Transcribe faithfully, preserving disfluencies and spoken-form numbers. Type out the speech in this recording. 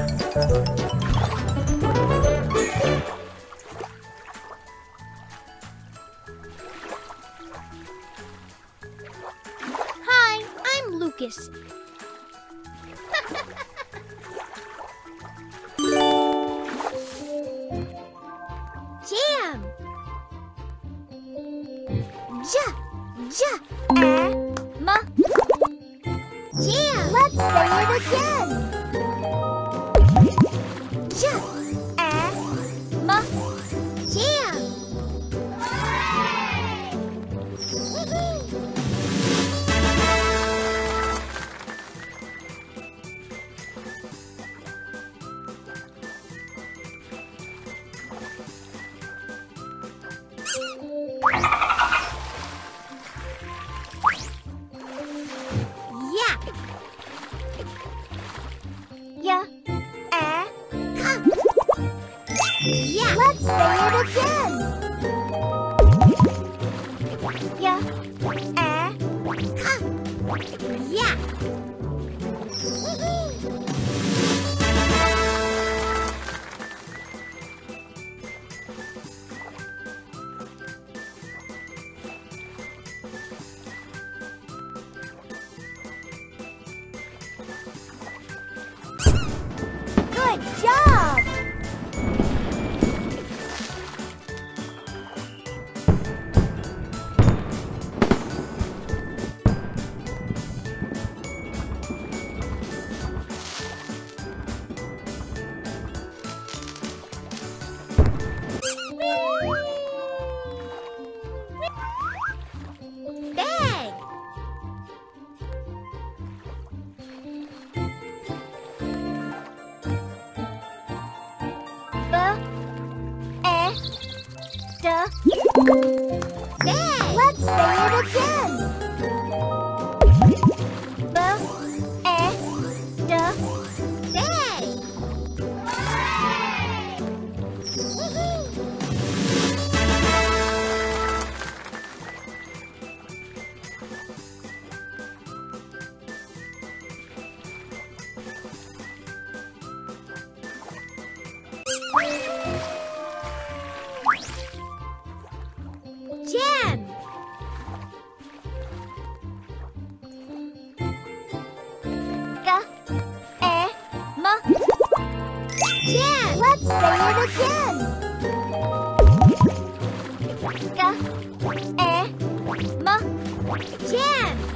Hi, I'm Lucas. Jam. Ja, ja, Emma. Jam. Let's say it again. Ja, Emma. Jam. Yeah, eh, come. Yeah. Let's say it again. Yeah, eh, come. Yeah. Good job! Bag! Bag. Let's say it again. B, e, d, bag. Jam. G, e, m. Jam. Let's say it again. G, e, m. Jam.